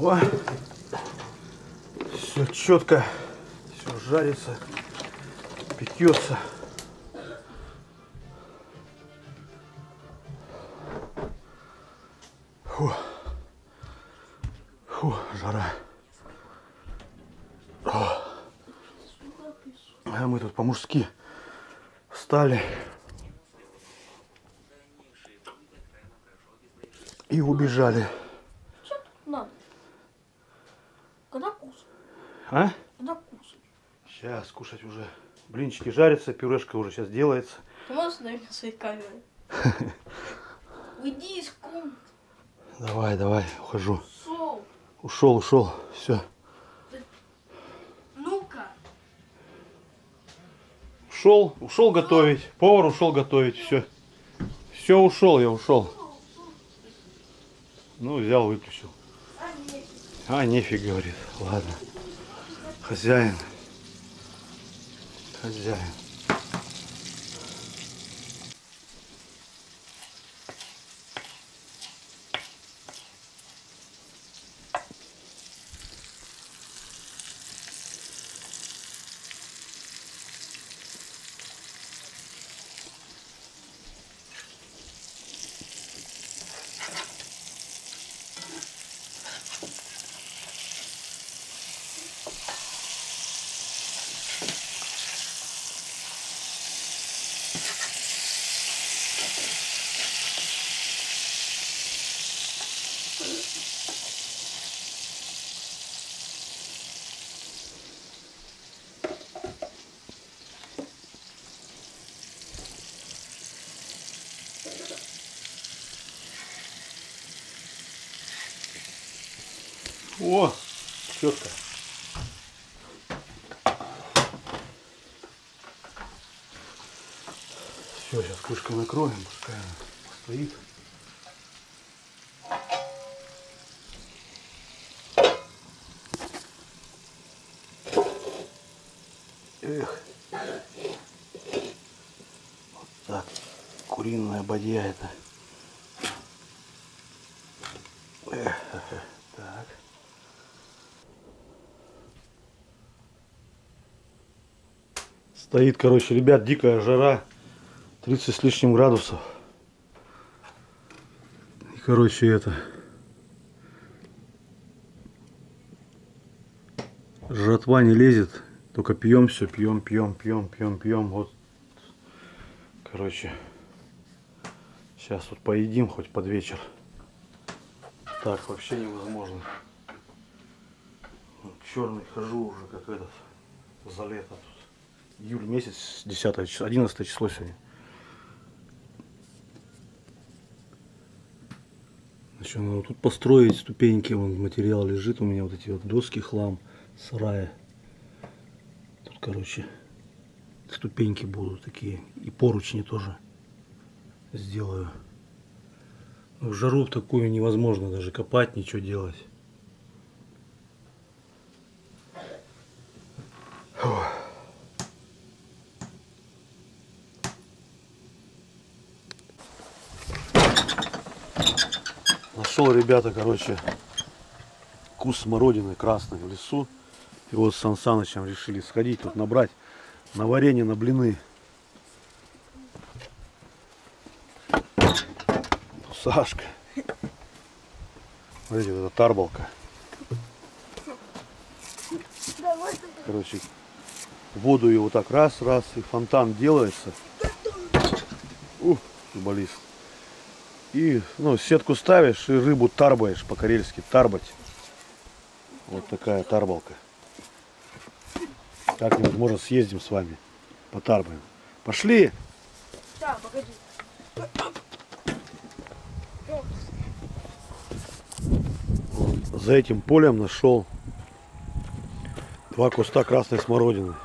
О, все четко, все жарится, пекется. Фу. Фу, жара. О. А мы тут по-мужски встали и убежали. Что тут надо? Когда кушать? А? Когда кушать? Сейчас кушать уже. Блинчики жарятся, пюрешка уже сейчас делается. Ты можешь остановить на своей камере? Уйди из комнаты. Давай, давай, ухожу. Ушел. Ушел, все. Ну-ка. Ушел готовить. Повар ушел готовить, все. Все, ушел, я ушел. Ну, взял, выключил. А, нефиг, говорит. Ладно. Хозяин. Хозяин. О, четко. Все, сейчас крышкой накроем, пускай она постоит. Эх. Вот так. Куриная бадья это. Эх, так. Стоит, короче, ребят, дикая жара. 30 с лишним градусов. И, короче, это... Жратва не лезет. Только пьем все, пьем. Вот. Короче. Сейчас вот поедим хоть под вечер. Так, вообще невозможно. Черный хожу уже как этот. За лето тут. Июль месяц, 10 число, 11 число сегодня. Значит, надо тут построить ступеньки, вон материал лежит у меня, вот эти вот доски, хлам, сарая. Тут, короче, ступеньки будут такие, и поручни тоже сделаю. В жару такую невозможно даже копать, ничего делать. Фух. Нашел, ребята, короче, куст смородины красной в лесу. И вот с Сан Санычем решили сходить тут набрать на варенье, на блины. Сашка. Смотрите, вот эта тарбалка. Короче, воду ее вот так раз, и фонтан делается. Футболист. И, ну, сетку ставишь и рыбу тарбаешь, по-карельски тарбать. Вот такая тарбалка. Как-нибудь, может, съездим с вами, потарбаем. Пошли! Да, погоди. За этим полем нашел 2 куста красной смородины.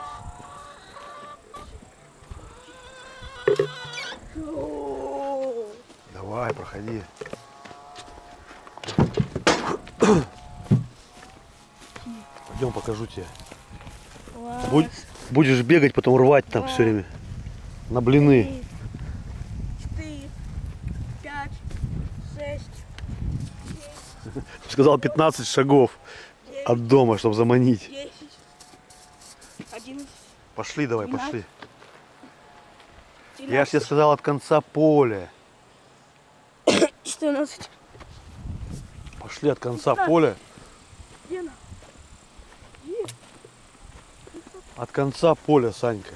Давай, проходи. Пойдем, покажу тебе. Будешь бегать, потом рвать там все время. На блины. 4, 5, 6, 7. Сказал 15 шагов от дома, чтобы заманить. 10, 11, Пошли давай, 12, пошли. 13, Я же тебе сказал от конца поля. 14. Пошли от конца поля. Лена. От конца поля, Санька.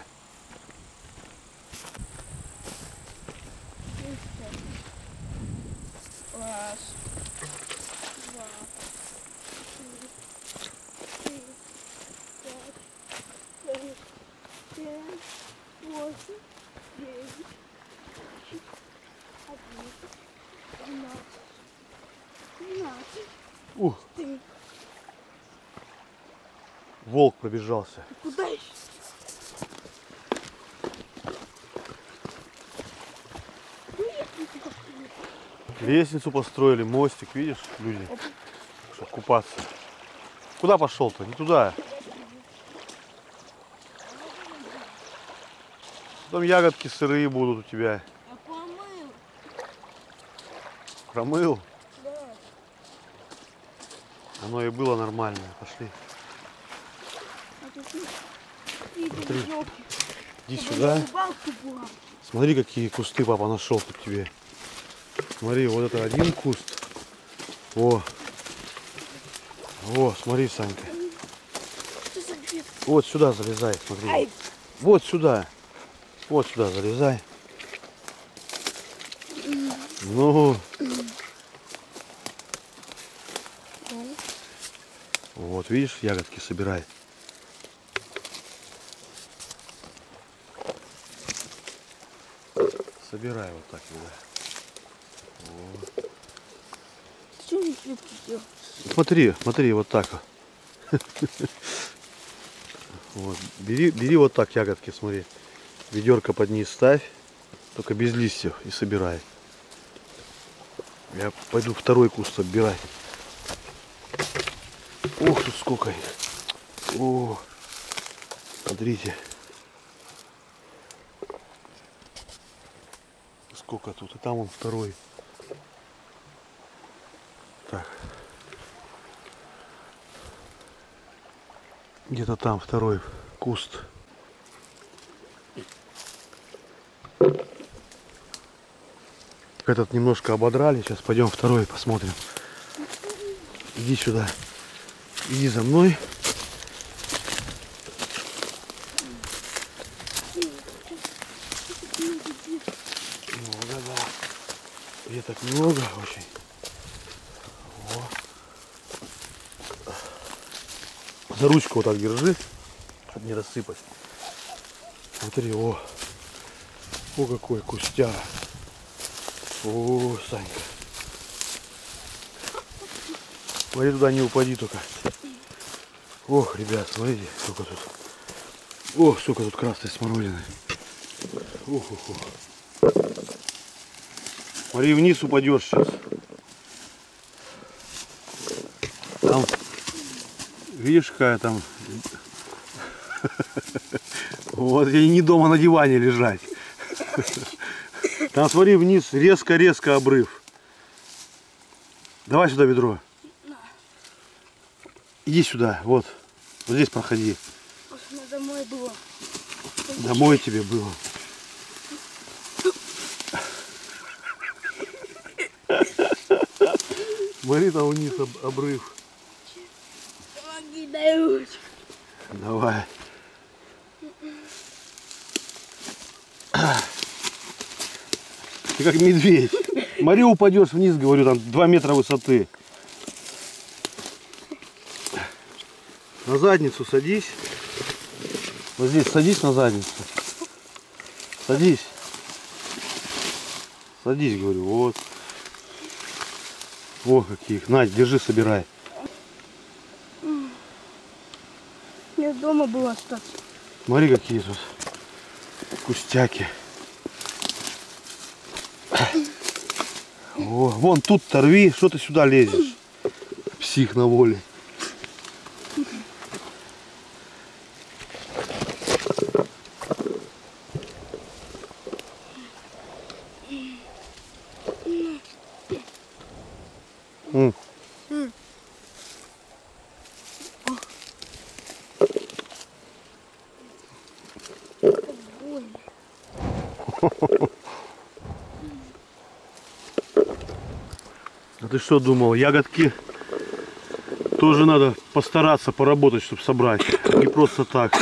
Раз, два, три, 4, 5, 6, 7, 8, 9, 10, 11, 12, Ух, 13. волк пробежался. Куда еще? Лестницу построили, мостик, видишь, люди, чтобы купаться. Куда пошел-то? Не туда. Там ягодки сырые будут у тебя. Я помыл. Промыл. Да. Оно и было нормально. Пошли. А тут какие-то елки. Иди сюда. Рыбалку была. Смотри, какие кусты папа нашел тут тебе. Смотри, вот это один куст. О, смотри, Санька. Что за бред? Вот сюда залезай, смотри. Ай. Вот сюда. Вот сюда залезай. Ну. Вот, видишь, ягодки собирай. Собирай вот так, да. Ты что не крепкий сделал? Смотри, смотри, вот так. Вот. Бери вот так ягодки, смотри. Ведерко под низ ставь, только без листьев, и собирай. Я пойду второй куст отбирать. Ух, тут сколько их. О, смотрите. Сколько тут. И там он второй. Так. Где-то там второй куст. Этот немножко ободрали. Сейчас пойдем второй посмотрим. Иди сюда. Иди за мной. Много, да. Веток много очень. О. За ручку вот так держи, чтобы не рассыпать. Смотри, о какой кустяра. О, Санька. Смотри, туда не упади только. Ох, ребят, смотрите, сколько тут. Ох, сколько тут красной смородины. Ух. Смотри, вниз упадешь сейчас. Там, видишь, какая там. Вот, я не дома на диване лежать. Там, смотри, вниз резко-резко обрыв. Давай сюда ведро. Иди сюда, вот. Вот здесь проходи. Домой было. Домой тебе было. Смотри, там вниз обрыв. Помоги, дай ручку. Давай. Ты как медведь. Смотри, упадешь вниз, говорю, там 2 метра высоты. На задницу садись. Вот здесь садись на задницу. Садись. Садись, говорю, вот. О, каких. Надь, держи, собирай. Мне дома было остаться. Смотри, какие тут кустяки. О, вон тут-то рви, что ты сюда лезешь? Псих на воле. А ты что думал, ягодки тоже надо постараться поработать, чтобы собрать. Не просто так.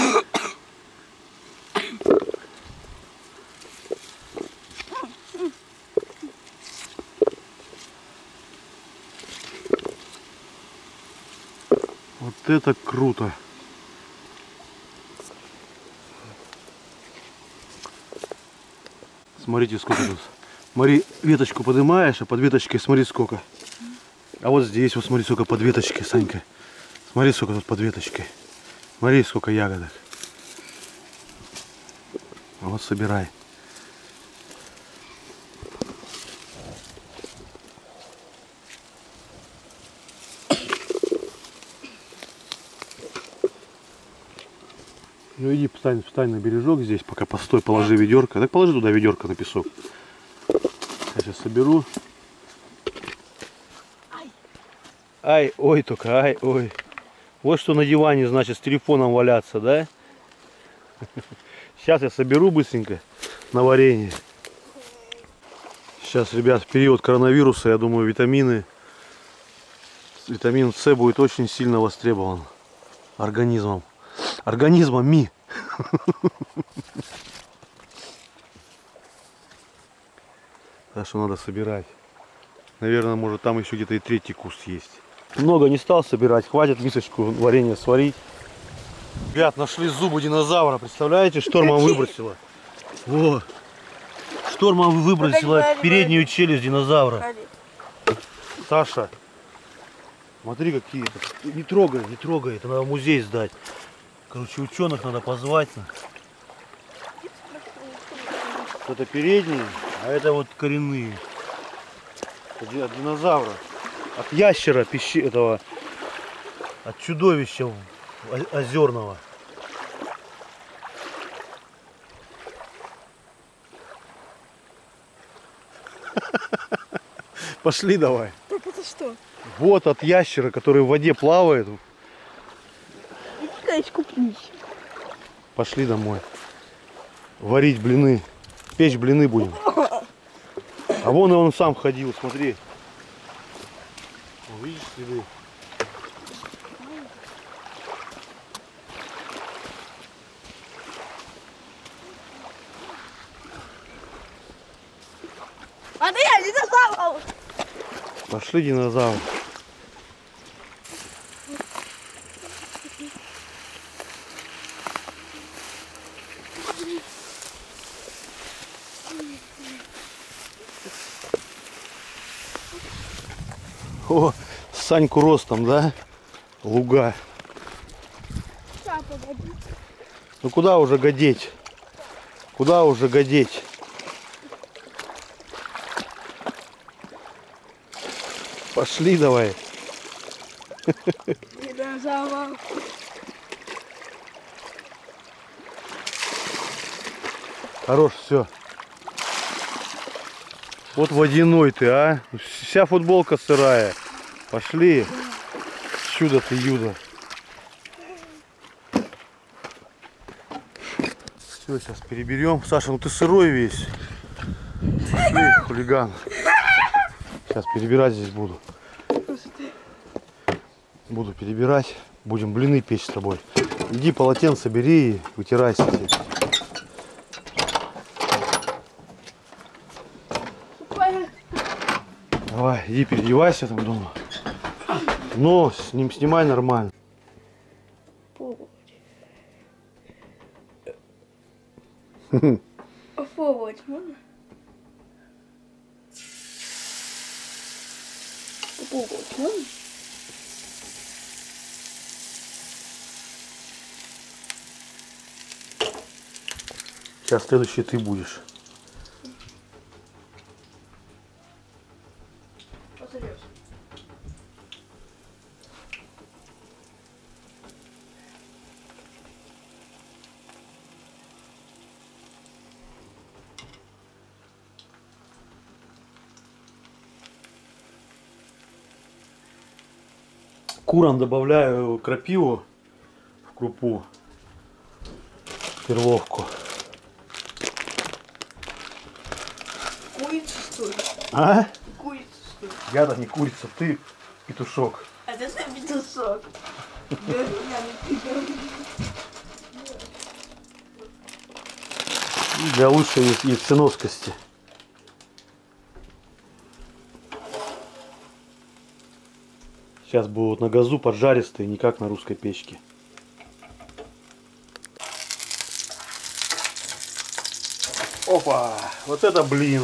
Вот это круто. Смотрите, сколько тут. Смотри, веточку поднимаешь, а под веточкой смотри сколько. А вот здесь вот смотри, сколько под веточкой, Санька. Смотри, сколько тут под веточкой. Смотри, сколько ягодок. А вот собирай. Ну иди, встань на бережок здесь, пока постой, положи ведерко. Так положи туда ведерко на песок. Я сейчас соберу. Ай, ой, только, ай, ой. Вот что на диване, значит, с телефоном валяться, да? Сейчас я соберу быстренько на варенье. Сейчас, ребят, в период коронавируса, я думаю, витамин С будет очень сильно востребован организмом. Организмами. Так что надо собирать. Наверное, может там еще где-то и третий куст есть. Много не стал собирать, хватит мисочку варенья сварить. Ребят, нашли зубы динозавра, представляете, штормом выбросило. Во. Штормом выбросило переднюю челюсть динозавра. Саша, смотри какие. Не трогай, не трогай, это надо в музей сдать. Короче, ученых надо позвать. Это передние, а это вот коренные. От динозавра. От ящера этого, от чудовища озерного. Пошли давай. Так это что? Вот от ящера, который в воде плавает. Иди-ка искупнись. Пошли домой. Варить блины. Печь блины будем. А вон и он сам ходил, смотри. Видишь следы? А да я динозавр! Пошли, динозавр. О, Саньку ростом, да? Луга. Сейчас, погоди. Ну куда уже годеть? Куда уже годеть? Пошли давай. Динозавр. Хорош, все. Вот водяной ты, а? Вся футболка сырая. Пошли. Чудо ты, юдо. Все, сейчас переберем. Саша, ну ты сырой весь. Пошли, хулиган. Сейчас перебирать здесь буду. Буду перебирать. Будем блины печь с тобой. Иди полотенце бери и вытирайся здесь. Давай, иди переодевайся там дома. Но с ним снимай нормально. Попробовать можно? Попробовать можно? Сейчас следующий ты будешь. Посадешь. Курам добавляю крапиву в крупу, перловку. что ли? А? Курица, что ли? Я-то не курица, ты петушок. А ты сам петушок. Говорю, я не петушок. Для лучшей яйценоскости. Сейчас будут на газу поджаристые, не как на русской печке. Опа! Вот это блин!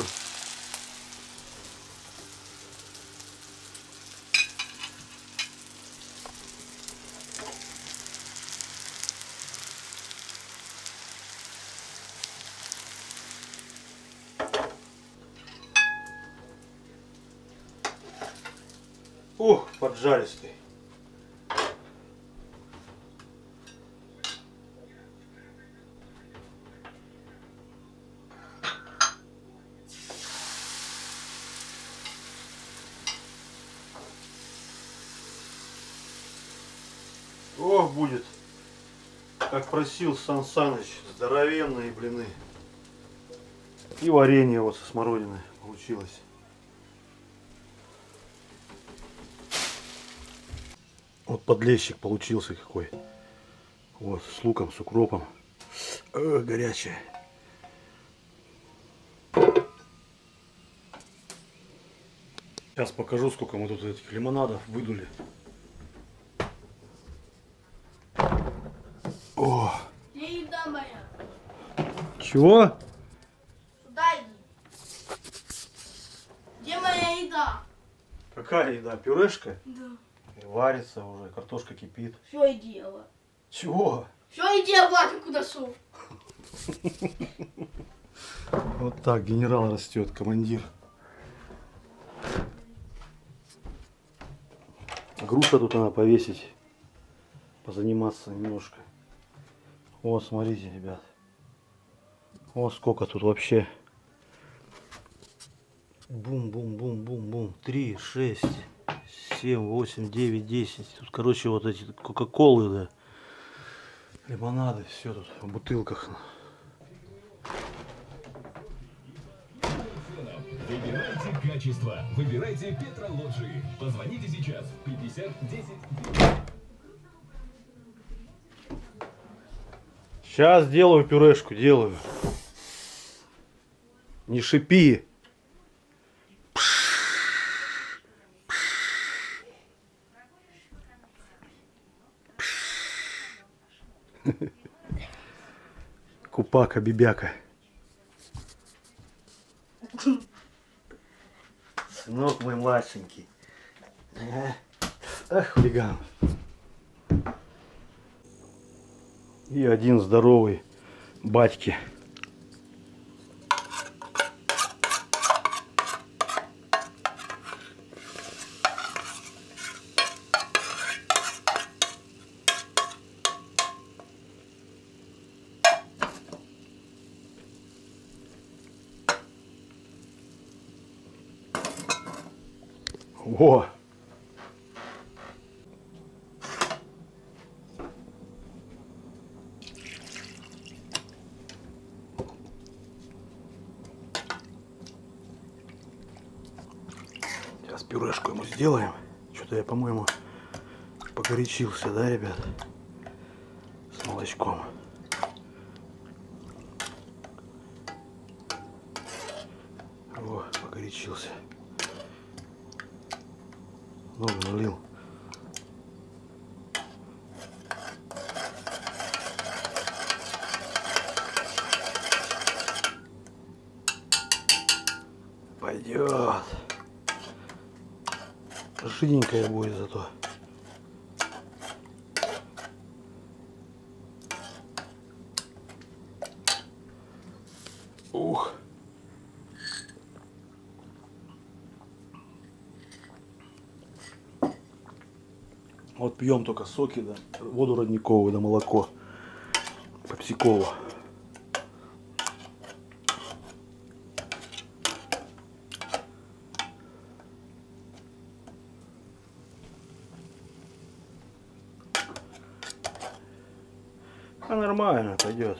Ух, поджаристый. Ох, будет, как просил Сан Саныч, здоровенные блины. И варенье вот со смородиной получилось. Вот подлещик получился какой. Вот, с луком, с укропом. Горячее. Сейчас покажу, сколько мы тут этих лимонадов выдули. О! Где еда моя? Чего? Сюда иди. Где моя еда? Какая еда? Пюрешка? Да. Варится уже, картошка кипит. Все и дело. Чего? Все и дело, ты куда шел? Вот так генерал растет, командир. Груша тут надо повесить, позаниматься немножко. Вот, смотрите, ребят. Вот сколько тут вообще. Бум-бум-бум-бум-бум. 3, 6, 7, 8, 9, 10. Тут, короче, вот эти кока-колы, да. Лимонады, все тут в бутылках. Выбирайте качество. Выбирайте Петролоджи. Позвоните сейчас. 50 10. Сейчас делаю пюрешку, делаю. Не шипи. Купака, бибяка. Сынок мой младшенький. Ах, хулиган. И один здоровый батьки. Во! Сейчас пюрешку ему сделаем. Что-то я, по-моему, погорячился, да, ребят? С молочком. О, погорячился. Много налил. Пойдет. Жиденькая будет зато. Ух. Вот пьем только соки, да, воду родниковую, да, молоко пепсиково. А нормально пойдет.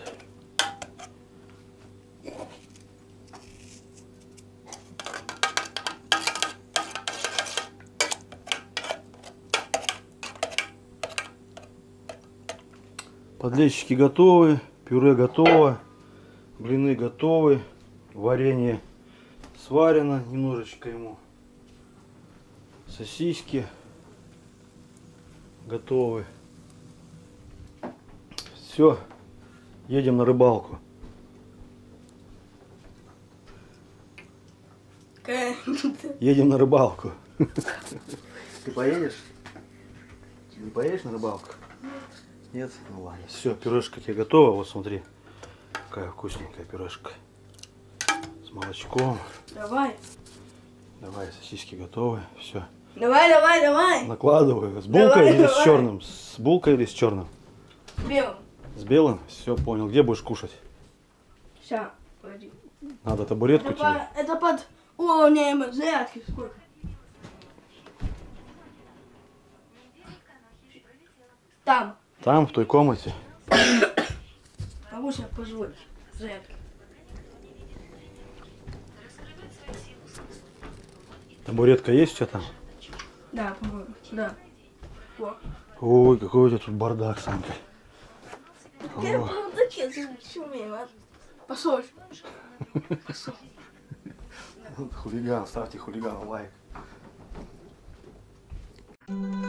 Подлещики готовы, пюре готово, блины готовы, варенье сварено немножечко ему, сосиски готовы. Все, едем на рыбалку. Едем на рыбалку. Ты поедешь? Не поедешь на рыбалку? Нет? Ну ладно. Все, пюрешка тебе готова. Вот смотри, какая вкусненькая пюрешка. С молочком. Давай. Давай, сосиски готовы. Все. Давай, давай, давай. Накладываю. С булкой Давай, или давай. с черным? С булкой или с черным? Белым. С белым? Все, понял. Где будешь кушать? Сейчас, погоди. Надо табуретку тебе. Это под уровнем зарядки сколько? Там. Там, в той комнате. Могу себе позволить зарядки. Табуретка есть у тебя там? Да, по-моему. Да. Вот. Ой, какой у тебя тут бардак, Санька. Я буду такие шумим, а? Послушай. Хулиган, ставьте хулигану лайк.